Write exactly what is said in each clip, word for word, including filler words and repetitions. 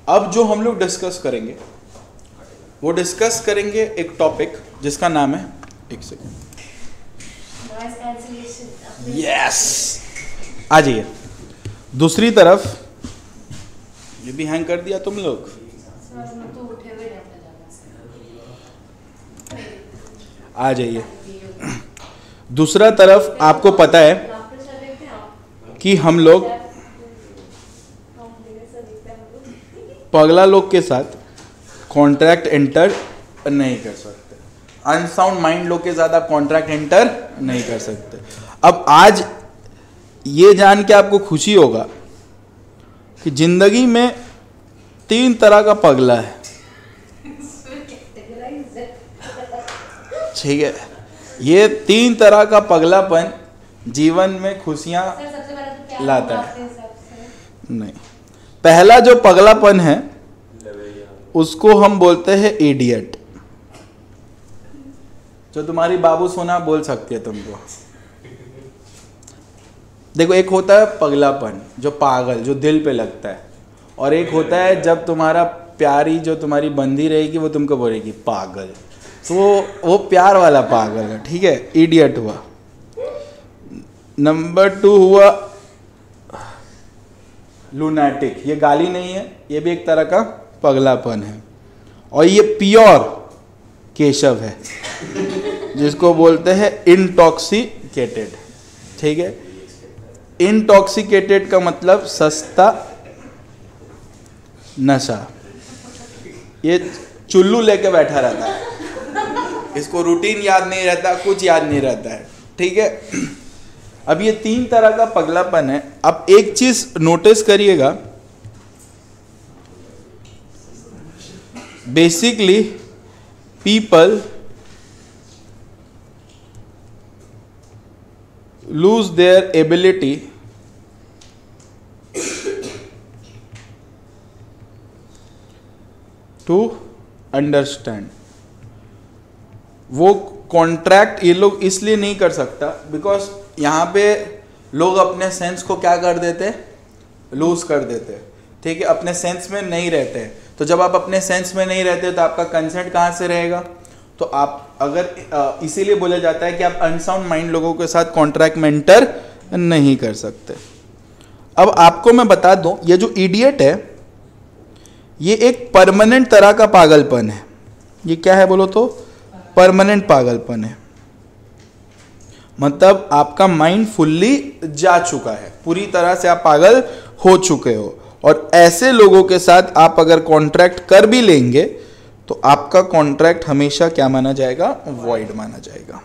अब जो हम लोग डिस्कस करेंगे वो डिस्कस करेंगे एक टॉपिक जिसका नाम है, एक सेकेंड, यस, आ जाइए दूसरी तरफ। ये भी हैंग कर दिया तुम लोग। आ जाइए दूसरा तरफ। आपको पता है कि हम लोग पगला लोग के साथ कॉन्ट्रैक्ट एंटर नहीं कर सकते, अनसाउंड माइंड लोग के ज़्यादा कॉन्ट्रैक्ट एंटर नहीं कर सकते। अब आज ये जान के आपको खुशी होगा कि जिंदगी में तीन तरह का पगला है, ठीक है। ये तीन तरह का पगलापन जीवन में खुशियां लाता है। नहीं, पहला जो पगलापन है उसको हम बोलते हैं इडियट। जो तुम्हारी बाबू सोना बोल सकती है तुमको। देखो, एक होता है पगलापन जो पागल, जो दिल पे लगता है, और एक होता है जब तुम्हारा प्यारी जो तुम्हारी बंदी रहेगी वो तुमको बोलेगी पागल, तो वो वो प्यार वाला पागल है, ठीक है, इडियट हुआ। नंबर टू हुआ लूनाटिक। ये गाली नहीं है, ये भी एक तरह का पगलापन है। और ये प्योर केशव है जिसको बोलते हैं इंटॉक्सिकेटेड, ठीक है। इंटॉक्सिकेटेड का मतलब सस्ता नशा। ये चुल्लू लेके बैठा रहता है, इसको रूटीन याद नहीं रहता, कुछ याद नहीं रहता है, ठीक है। अब ये तीन तरह का पगलापन है। अब एक चीज नोटिस करिएगा, basically people lose their ability to understand। वो कॉन्ट्रैक्ट ये लोग इसलिए नहीं कर सकता बिकॉज यहाँ पे लोग अपने सेंस को क्या कर देते, लूज कर देते, ठीक है, अपने सेंस में नहीं रहते। तो जब आप अपने सेंस में नहीं रहते तो आपका कंसेंट कहाँ से रहेगा? तो आप अगर इसीलिए बोला जाता है कि आप अनसाउंड माइंड लोगों के साथ कॉन्ट्रैक्ट में एंटर नहीं कर सकते। अब आपको मैं बता दूं, ये जो इडियट है ये एक परमानेंट तरह का पागलपन है। ये क्या है बोलो तो? परमानेंट पागलपन है। मतलब आपका माइंड फुल्ली जा चुका है, पूरी तरह से आप पागल हो चुके हो। और ऐसे लोगों के साथ आप अगर कॉन्ट्रैक्ट कर भी लेंगे तो आपका कॉन्ट्रैक्ट हमेशा क्या माना जाएगा? वॉइड माना जाएगा।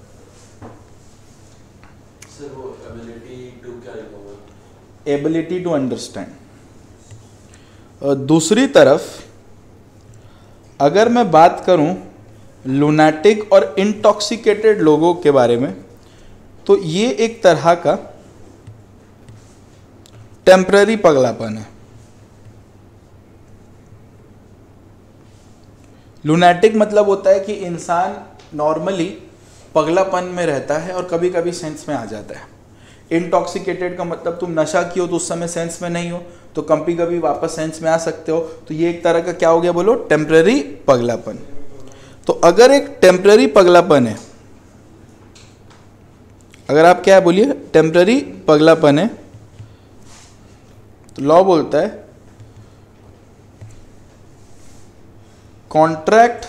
सर वो एबिलिटी टू क्या होगा? Ability to understand. दूसरी तरफ अगर मैं बात करूं लूनाटिक और इंटॉक्सिकेटेड लोगों के बारे में, तो ये एक तरह का टेम्पररी पगलापन है। लूनाटिक मतलब होता है कि इंसान नॉर्मली पगलापन में रहता है और कभी कभी सेंस में आ जाता है। इंटॉक्सिकेटेड का मतलब तुम नशा किए हो तो उस समय सेंस में नहीं हो, तो कभी कभी वापस सेंस में आ सकते हो। तो ये एक तरह का क्या हो गया बोलो? टेम्पररी पगलापन। तो अगर एक टेम्पररी पगलापन है, अगर आप क्या है बोलिए, टेम्पररी पगलापन है, तो लॉ बोलता है contract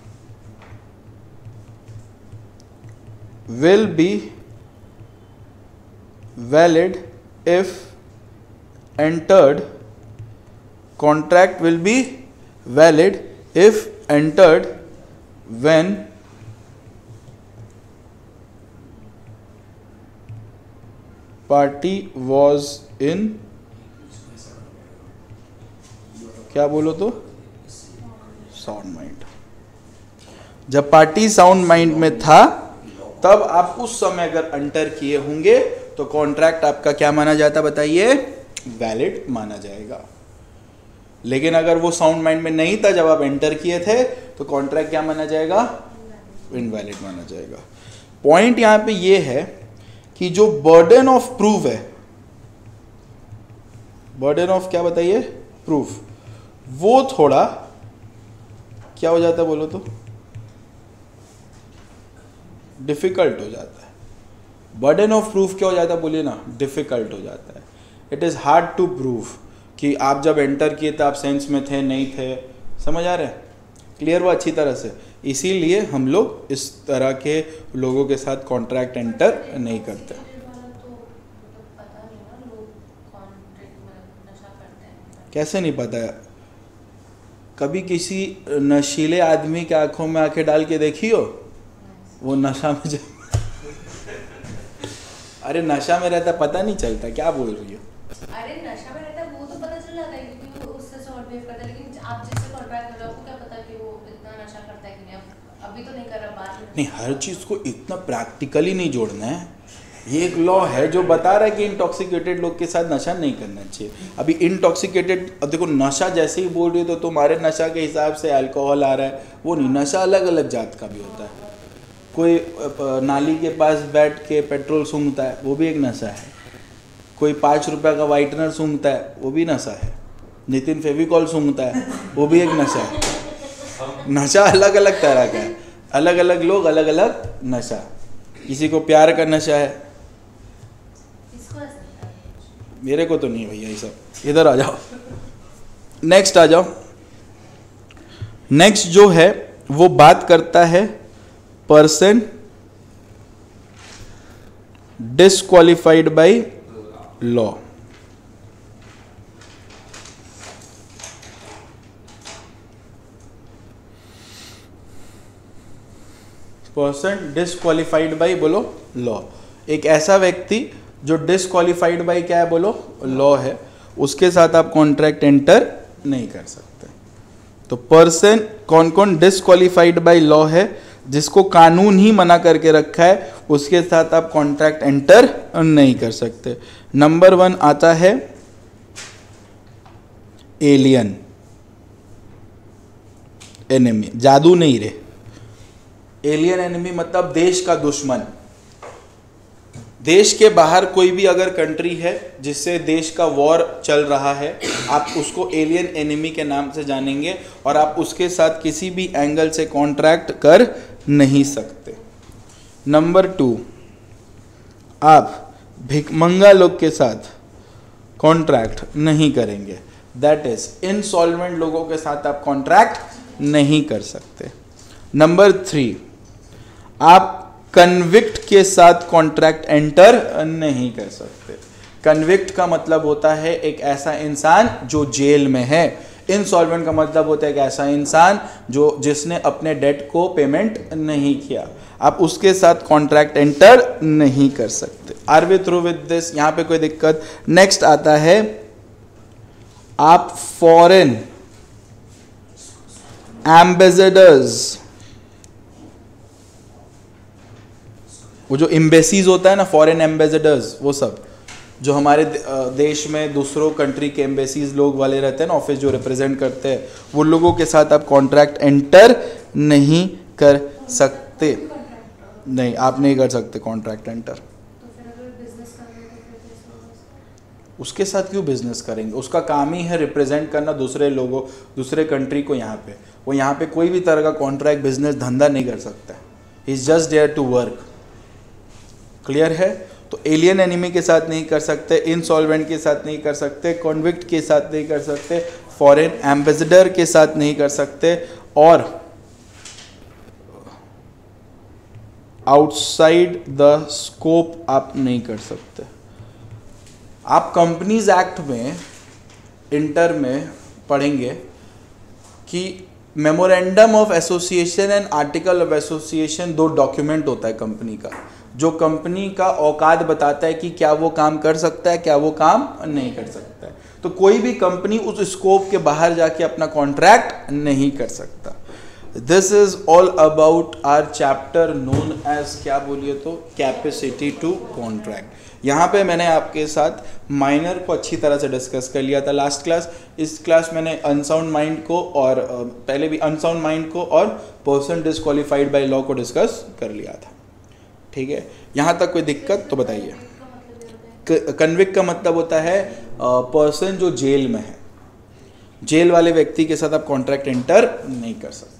will be valid if entered contract will be valid if entered when party was in क्या बोलो तो साउंड माइंड। जब पार्टी साउंड माइंड में था तब आप उस समय अगर एंटर किए होंगे तो कॉन्ट्रैक्ट आपका क्या माना जाता बताइए? वैलिड माना जाएगा। लेकिन अगर वो साउंड माइंड में नहीं था जब आप एंटर किए थे तो कॉन्ट्रैक्ट क्या माना जाएगा? इनवैलिड माना जाएगा। पॉइंट यहां पे ये है कि जो बर्डन ऑफ प्रूफ है, बर्डन ऑफ क्या बताइए? प्रूफ। वो थोड़ा क्या हो जाता है बोलो तो, डिफिकल्ट हो जाता है। बर्डन ऑफ प्रूफ क्या हो जाता है बोलिए ना, डिफिकल्ट हो जाता है। It is hard to prove कि आप जब एंटर किए तो आप सेंस में थे नहीं थे, समझ आ रहे हैं, क्लियर हुआ अच्छी तरह से। इसीलिए हम लोग इस तरह के लोगों के साथ कॉन्ट्रैक्ट एंटर नहीं करते। कैसे नहीं पता है? कभी किसी नशीले आदमी के आंखों में आंखें डाल के देखी हो? वो नशा में जब अरे नशा में रहता पता नहीं चलता, क्या बोल रही हो? अरे नशा में रहता वो तो पता चल जाता है क्योंकि वो उससे सॉर्ट बिहेव करता है, लेकिन आप जिससे कॉन्ट्रैक्ट कर रहे हो आपको क्या पता कि वो इतना नशा करता है कि नहीं। अब अभी तो नहीं कर रहा, बाद में नहीं, हर चीज़ को इतना प्रैक्टिकली नहीं जोड़ना है। ये एक लॉ है जो बता रहा है कि इंटॉक्सिकेटेड लोग के साथ नशा नहीं करना चाहिए। अभी इंटॉक्सिकेटेड, अब देखो नशा जैसे ही बोल रही हो तो तुम्हारे नशा के हिसाब से अल्कोहल आ रहा है, वो नहीं। नशा अलग अलग जात का भी होता है। कोई नाली के पास बैठ के पेट्रोल सूंघता है, वो भी एक नशा है। कोई पाँच रुपये का वाइटनर सूंघता है, वो भी नशा है। नितिन फेविकॉल सूंघता है, वो भी एक नशा है। नशा अलग अलग तरह का है, अलग अलग लोग अलग अलग नशा। किसी को प्यार का नशा है, मेरे को तो नहीं भैया ये सब। इधर आ जाओ, नेक्स्ट आ जाओ। नेक्स्ट जो है वो बात करता है person disqualified by law. Person disqualified by बोलो लॉ। एक ऐसा व्यक्ति जो डिस्क्वालिफाइड बाय क्या है बोलो, लॉ है, उसके साथ आप कॉन्ट्रैक्ट एंटर नहीं कर सकते। तो पर्सन कौन कौन डिस्क्वालिफाइड बाय लॉ है? जिसको कानून ही मना करके रखा है, उसके साथ आप कॉन्ट्रैक्ट एंटर नहीं कर सकते। नंबर वन आता है एलियन एनिमी, जादू नहीं रे। एलियन एनिमी मतलब देश का दुश्मन। देश के बाहर कोई भी अगर कंट्री है जिससे देश का वॉर चल रहा है, आप उसको एलियन एनिमी के नाम से जानेंगे और आप उसके साथ किसी भी एंगल से कॉन्ट्रैक्ट कर नहीं सकते। नंबर टू, आप भिखमंगा लोग के साथ कॉन्ट्रैक्ट नहीं करेंगे। दैट इज इनसॉल्वेंट लोगों के साथ आप कॉन्ट्रैक्ट नहीं कर सकते। नंबर थ्री, आप कन्विक्ट के साथ कॉन्ट्रैक्ट एंटर नहीं कर सकते। कन्विक्ट का मतलब होता है एक ऐसा इंसान जो जेल में है। इनसॉल्वेंट का मतलब होता है एक ऐसा इंसान जो जिसने अपने डेट को पेमेंट नहीं किया, आप उसके साथ कॉन्ट्रैक्ट एंटर नहीं कर सकते। Are we through with this? यहाँ पे कोई दिक्कत? नेक्स्ट आता है आप फॉरेन एम्बेसडर्स, वो जो एम्बेसीज होता है ना, फॉरेन एम्बेसडर्स, वो सब जो हमारे देश में दूसरों कंट्री के एम्बेसीज लोग वाले रहते हैं ना, ऑफिस जो रिप्रेजेंट करते हैं, वो लोगों के साथ आप कॉन्ट्रैक्ट एंटर नहीं कर सकते। नहीं, आप नहीं कर सकते कॉन्ट्रैक्ट एंटर। उसके साथ क्यों बिजनेस करेंगे? उसका काम ही है रिप्रेजेंट करना दूसरे लोगों, दूसरे कंट्री को यहाँ पे। वो यहाँ पे कोई भी तरह का कॉन्ट्रैक्ट बिजनेस धंधा नहीं कर सकता। He is just there to work. Clear है? तो एलियन एनिमी के साथ नहीं कर सकते, इनसॉल्वेंट के साथ नहीं कर सकते, कॉन्विक्ट के साथ नहीं कर सकते, फॉरेन एम्बेसडर के साथ नहीं कर सकते, और आउटसाइड द स्कोप आप नहीं कर सकते। आप कंपनीज एक्ट में इंटर में पढ़ेंगे कि memorandum of association and article of association दो डॉक्यूमेंट होता है कंपनी का, जो कंपनी का औकात बताता है कि क्या वो काम कर सकता है, क्या वो काम नहीं कर सकता है। तो कोई भी कंपनी उस स्कोप के बाहर जाके अपना कॉन्ट्रैक्ट नहीं कर सकता। This is all about our chapter known as, क्या बोलिए तो, कैपेसिटी टू कॉन्ट्रैक्ट। यहाँ पे मैंने आपके साथ माइनर को अच्छी तरह से डिस्कस कर लिया था लास्ट क्लास। इस क्लास मैंने अनसाउंड माइंड को और पहले भी अनसाउंड माइंड को और पर्सन डिस्क्वालिफाइड बाय लॉ को डिस्कस कर लिया था। ठीक है, यहाँ तक कोई दिक्कत तो बताइए। कन्विक्ट का मतलब होता है पर्सन जो जेल में है। जेल वाले व्यक्ति के साथ आप कॉन्ट्रैक्ट एंटर नहीं कर सकते।